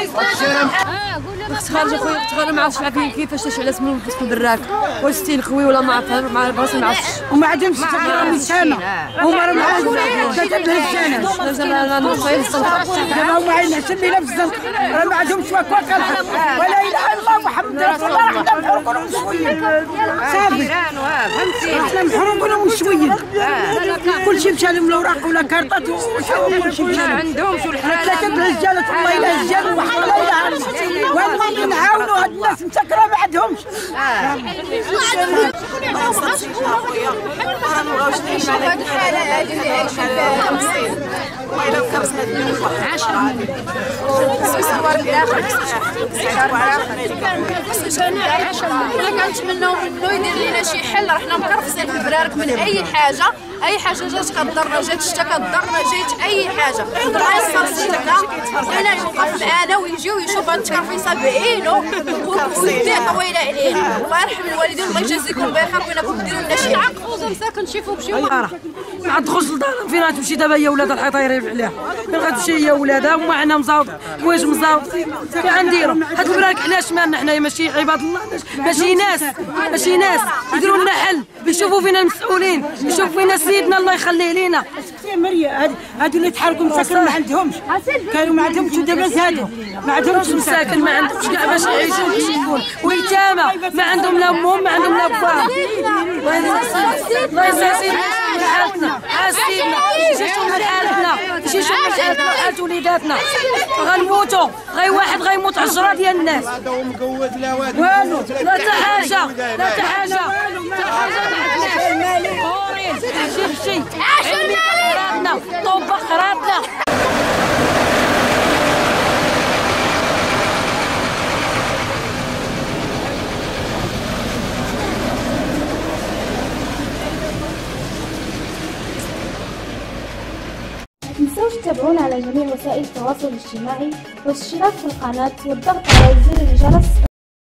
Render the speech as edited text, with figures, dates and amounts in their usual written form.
خارج اخويا تخرج ما عرفتش كيفاش تشعل اسمه كيسكو دراك واش ستيل خوي ولا ما عرفت مع براسي ما عرفتش وما عندهمش تقريبا سنه هما راه معاهم 3 سنه انا نوصل الصنف دابا هما عايشين سمينا في الزنقه راه ما عندهمش وكاله ولا اله الا الله محمد رسول الله حنا محروقين مشويين صافي فهمتي حنا محروقين مشويين كلشي مشى لهم الاوراق ولا كارطات كلشي مشى لهم عندهمش والحال 3 رجالات والله الا رجال وحنا لا اله الا الله والله نعاونوا هاد الناس مسكره ما عندهمش انا كنتمناو منه يدير لنا شي حل. رحنا مكرفسين في برارك من اي حاجه جات كضرنا جات شتا كضرنا جات اي حاجه الله ينصر سيدنا انا يوقف معانا ويجي ويشوف هاد التكرفيصه بعينه ويديه طويله علينا. الله يرحم الوالدين الله يجازيكم بخير وينكم ديروا لنا شي عقوزه مساكن نشوفوا بشي ما عندخلش لدارهم فين غتمشي دابا هي ولاد الحيطه يريف عليها فين غتمشي هي ولادها وما عندنا مزاوط واش مزاوط كي غنديروا هاد البراك علاش مالنا حنايا ماشي عباد الله ماشي ناس يديروا لنا حل يشوفوا فينا المسؤولين يشوفوا فينا سيدنا الله يخليه لينا. مريا هادو اللي تحركوا مساكن ما عندهمش كانوا ما عندهمش ودابا زادوا ما عندهمش مساكن ما عندهمش كاع باش يعيشوا كيف يكون ويتامى ما عندهم لا امهم ما عندهم لا باهم. الله يسعدنا حالتنا حاسيبنا شفتوا من حالتنا شفتوا من حالتنا حالت وليداتنا غنموتوا واحد غيموت 10 ديال الناس والو لا حتى حاجه لا حتى حاجه شي قراتنا طوبه قراتنا. متنسوش تتابعونا على جميع وسائل التواصل الاجتماعي والاشتراك في القناة والضغط على زر الجرس